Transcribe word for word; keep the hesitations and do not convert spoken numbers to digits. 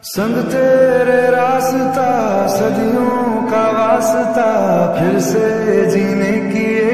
संग तेरे रास्ता सदियों का वास्ता, फिर से जीने की